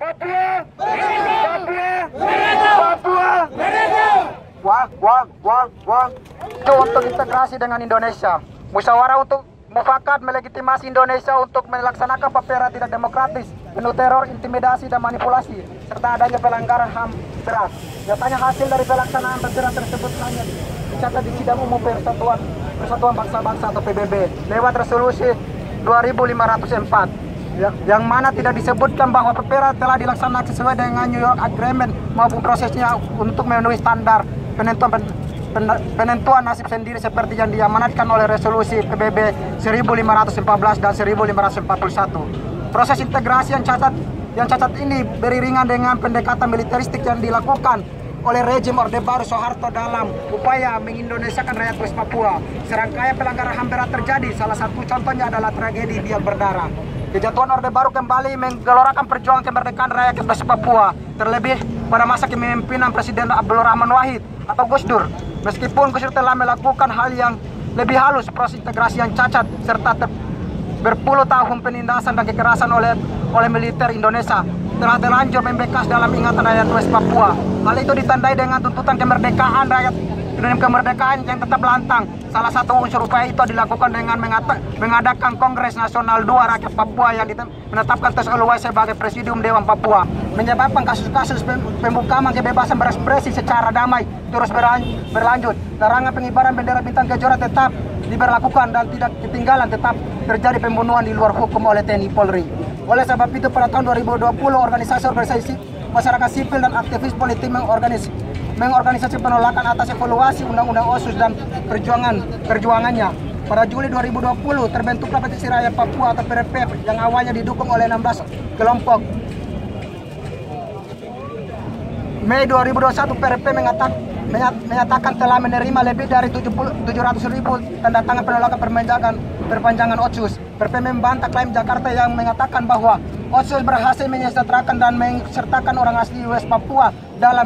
Papua! Papua! Papua! Itu untuk integrasi dengan Indonesia. Musyawarah untuk mufakat melegitimasi Indonesia untuk melaksanakan papera tidak demokratis, penuh teror, intimidasi, dan manipulasi, serta adanya pelanggaran HAM berat. Nyatanya hasil dari pelaksanaan papera tersebut hanya dicatat di sidang umum Persatuan Bangsa-Bangsa atau PBB lewat resolusi 2504. Yang mana tidak disebutkan bahwa papera telah dilaksanakan sesuai dengan New York Agreement maupun prosesnya untuk memenuhi standar penentuan nasib sendiri seperti yang diamanatkan oleh resolusi PBB 1514 dan 1541. Proses integrasi yang cacat ini beriringan dengan pendekatan militeristik yang dilakukan oleh rejim Orde Baru Soeharto dalam upaya mengindonesiakan rakyat West Papua. Serangkaian pelanggaran HAM berat terjadi, salah satu contohnya adalah tragedi Biak Berdarah. Kejatuhan Orde Baru kembali menggelorakan perjuangan kemerdekaan rakyat West Papua, terlebih pada masa kepemimpinan Presiden Abdul Rahman Wahid atau Gus Dur. Meskipun Gus Dur telah melakukan hal yang lebih halus, proses integrasi yang cacat serta berpuluh tahun penindasan dan kekerasan oleh militer Indonesia telah terlanjur membekas dalam ingatan rakyat West Papua. Hal itu ditandai dengan tuntutan kemerdekaan rakyat kemerdekaan yang tetap lantang. Salah satu unsur upaya itu dilakukan dengan mengadakan Kongres Nasional 2 Rakyat Papua yang menetapkan Tes Uluwai sebagai Presidium Dewan Papua, menyebabkan kasus-kasus pembukaan kebebasan berekspresi secara damai terus berlanjut. Larangan pengibaran bendera bintang kejora tetap diberlakukan dan tidak ketinggalan tetap terjadi pembunuhan di luar hukum oleh TNI Polri. Oleh sebab itu pada tahun 2020 organisasi masyarakat sipil dan aktivis politik mengorganisasi penolakan atas evaluasi Undang-Undang OSUS dan perjuangannya. Pada Juli 2020 terbentuklah Petisi Rakyat Papua atau PRP yang awalnya didukung oleh 16 kelompok. Mei 2021 PRP menyatakan telah menerima lebih dari 700.000 tanda tangan penolakan perpanjangan OSUS. PRP membantah klaim Jakarta yang mengatakan bahwa OSUS berhasil menyejahterakan dan mensertakan orang asli West Papua dalam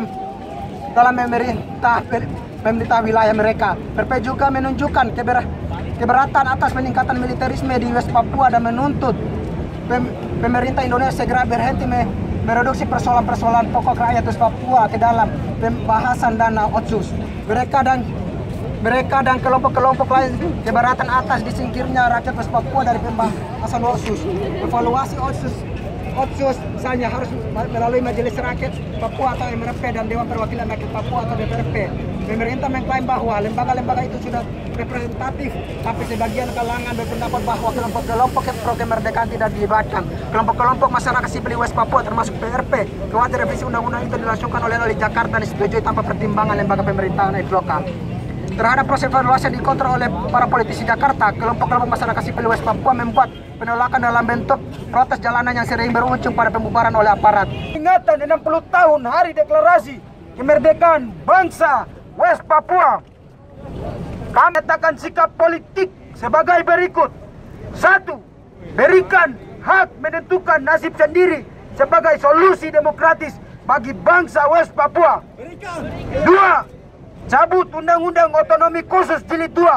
memerintah wilayah mereka. PRP juga menunjukkan keberatan atas peningkatan militerisme di West Papua dan menuntut pemerintah Indonesia segera berhenti mereduksi persoalan-persoalan pokok rakyat West Papua ke dalam pembahasan dana OSUS. Mereka dan kelompok-kelompok lain keberatan atas disingkirnya rakyat West Papua dari pembahasan OSUS. Evaluasi OSUS misalnya harus melalui Majelis Rakyat Papua atau MRP dan Dewan Perwakilan Rakyat Papua atau DPRP. Pemerintah mengklaim bahwa lembaga-lembaga itu sudah representatif, tapi sebagian kalangan berpendapat bahwa kelompok-kelompok pro-kemerdekaan tidak dilibatkan. Kelompok-kelompok masyarakat sipil West Papua termasuk PRP khawatir revisi undang-undang itu dilangsungkan oleh Jakarta dan disetujui tanpa pertimbangan lembaga pemerintahan lokal. Terhadap proses evaluasi yang dikontrol oleh para politisi Jakarta, kelompok-kelompok masyarakat sipil West Papua membuat penolakan dalam bentuk protes jalanan yang sering berujung pada pembubaran oleh aparat. Ingatan 60 tahun Hari Deklarasi Kemerdekaan Bangsa West Papua. Kami nyatakan sikap politik sebagai berikut. 1. Berikan hak menentukan nasib sendiri sebagai solusi demokratis bagi bangsa West Papua. 2. Cabut Undang-Undang Otonomi Khusus Jilid 2.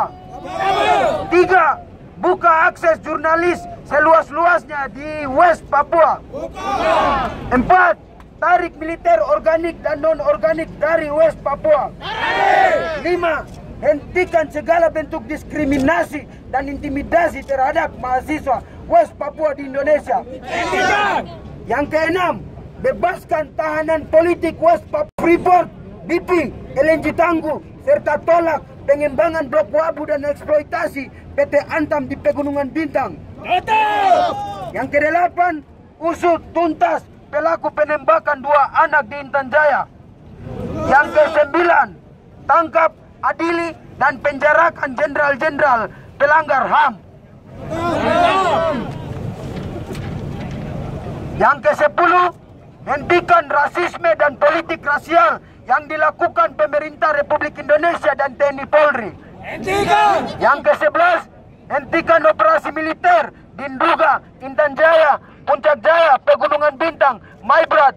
3. Buka akses jurnalis seluas-luasnya di West Papua. 4. Tarik militer organik dan non-organik dari West Papua. 5. Hentikan segala bentuk diskriminasi dan intimidasi terhadap mahasiswa West Papua di Indonesia. Yang keenam, bebaskan tahanan politik West Papua, Freeport, BP, LNG Tangguh, serta tolak pengembangan blok Wabu dan eksploitasi PT Antam di Pegunungan Bintang. Yang kedelapan, usut tuntas pelaku penembakan 2 anak di Intan Jaya. Yang kesembilan, tangkap, adili, dan penjarakan jenderal-jenderal pelanggar HAM. Yang ke-10, hentikan rasisme dan politik rasial yang dilakukan pemerintah Republik Indonesia dan TNI Polri. Yang ke-11, hentikan operasi militer di Nduga, Intan Jaya, Puncak Jaya, Pegunungan Bintang, Maibrat,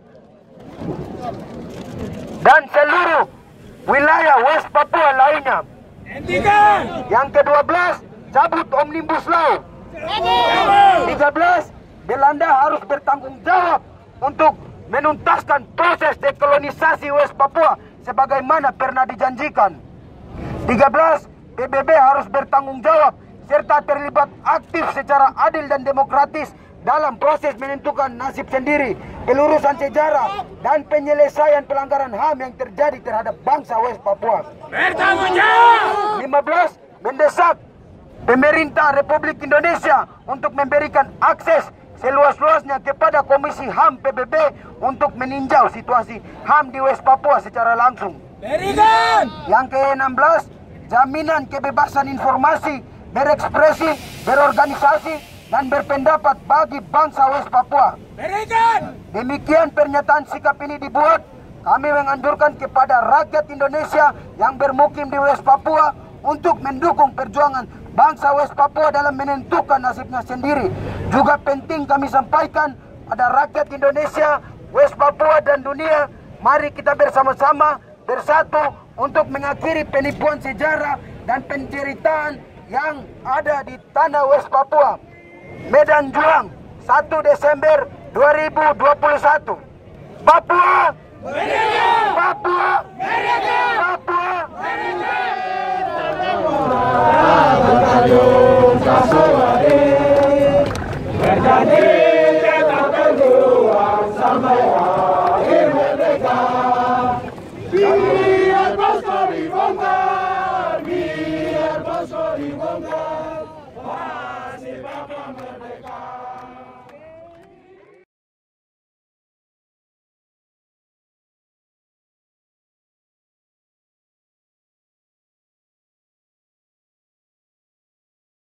dan seluruh wilayah West Papua lainnya. Yang ke-12, cabut Omnibus Law. 13, Belanda harus bertanggung jawab untuk menuntaskan proses dekolonisasi West Papua sebagaimana pernah dijanjikan. 13. PBB harus bertanggung jawab serta terlibat aktif secara adil dan demokratis dalam proses menentukan nasib sendiri, pelurusan sejarah, dan penyelesaian pelanggaran HAM yang terjadi terhadap bangsa West Papua. Bertanggung jawab. 15. Mendesak pemerintah Republik Indonesia untuk memberikan akses seluas-luasnya kepada Komisi HAM PBB untuk meninjau situasi HAM di West Papua secara langsung. Berikan. Yang ke-16, jaminan kebebasan informasi, berekspresi, berorganisasi, dan berpendapat bagi bangsa West Papua. Berikan. Demikian pernyataan sikap ini dibuat. Kami menganjurkan kepada rakyat Indonesia yang bermukim di West Papua untuk mendukung perjuangan bangsa West Papua dalam menentukan nasibnya sendiri. Juga penting kami sampaikan pada rakyat Indonesia, West Papua, dan dunia, mari kita bersama-sama bersatu untuk mengakhiri penipuan sejarah dan penceritaan yang ada di tanah West Papua. Medan Juang, 1 Desember 2021. Papua Merdeka. Papua Merdeka. Papua Berjanji tetap berjuang sampai akhir merdeka. Biar bangsa dibongkar, biar bangsa dibongkar, masih Papua merdeka.